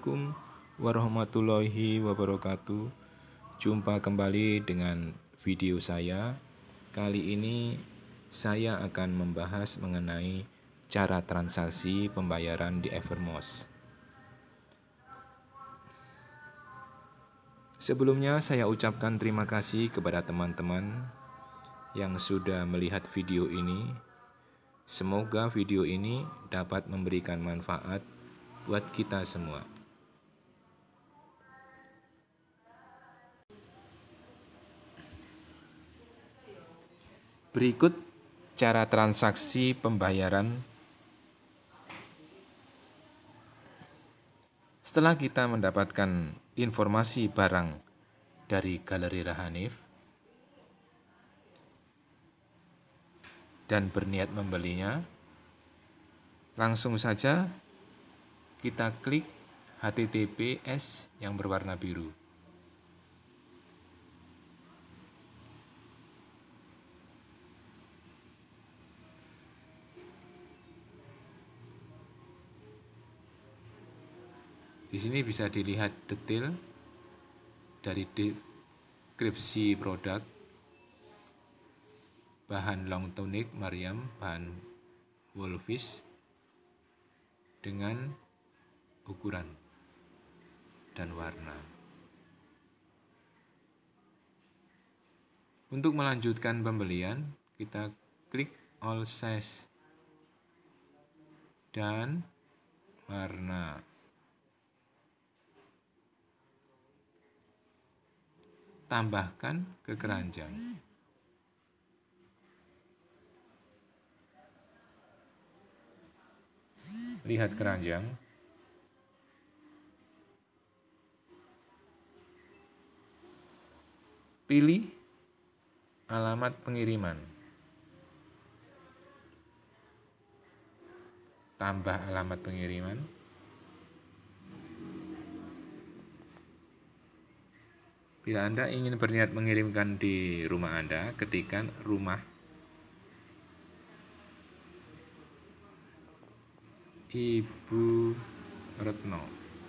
Assalamualaikum warahmatullahi wabarakatuh. Jumpa kembali dengan video saya. Kali ini saya akan membahas mengenai cara transaksi pembayaran di Evermost. Sebelumnya saya ucapkan terima kasih kepada teman-teman yang sudah melihat video ini. Semoga video ini dapat memberikan manfaat buat kita semua. Berikut cara transaksi pembayaran. Setelah kita mendapatkan informasi barang dari Galeri Rahanif dan berniat membelinya, langsung saja kita klik HTTPS yang berwarna biru. Di sini bisa dilihat detail dari deskripsi produk, bahan long tonic Mariam, bahan wolfish dengan ukuran dan warna. Untuk melanjutkan pembelian, kita klik all size dan warna. Tambahkan ke keranjang. Lihat keranjang. Pilih alamat pengiriman. Tambah alamat pengiriman. Bila Anda ingin berniat mengirimkan di rumah Anda, ketikkan rumah Ibu Retno.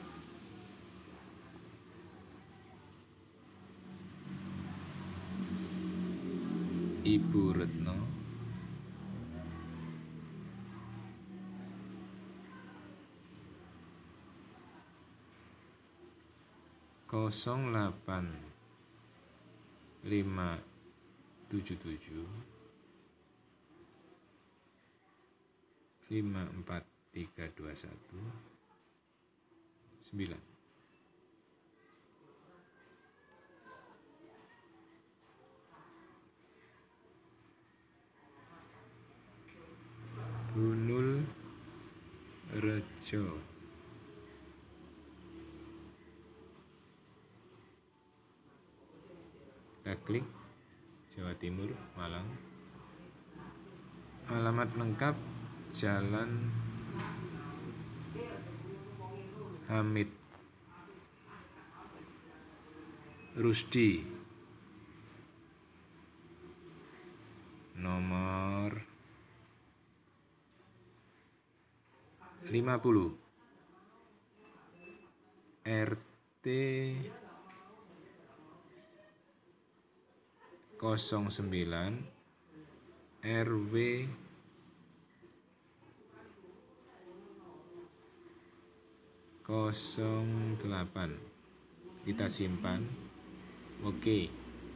Ibu Retno. Kosong 8577 54321 9. Bunul Rejo. Kita klik Jawa Timur, Malang. Alamat lengkap Jalan Hamid Rusdi, nomor 50, RT 09, RW 08. Kita simpan. Oke.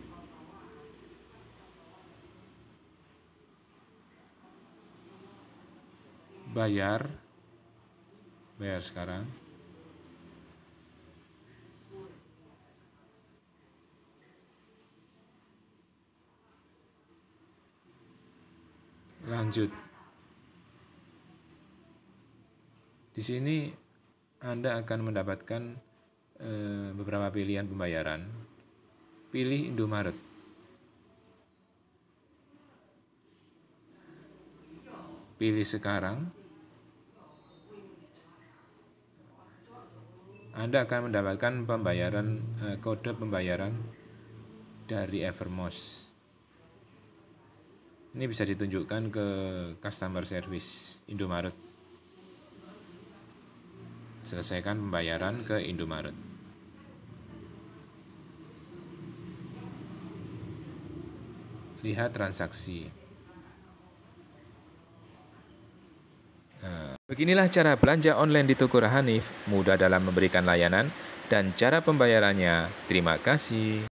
Bayar sekarang. Lanjut. Di sini Anda akan mendapatkan beberapa pilihan pembayaran. Pilih Indomaret. Pilih sekarang. Anda akan mendapatkan pembayaran kode pembayaran dari Evermost. Ini bisa ditunjukkan ke customer service Indomaret. Selesaikan pembayaran ke Indomaret. Lihat transaksi. Beginilah cara belanja online di toko Rahanif, mudah dalam memberikan layanan dan cara pembayarannya. Terima kasih.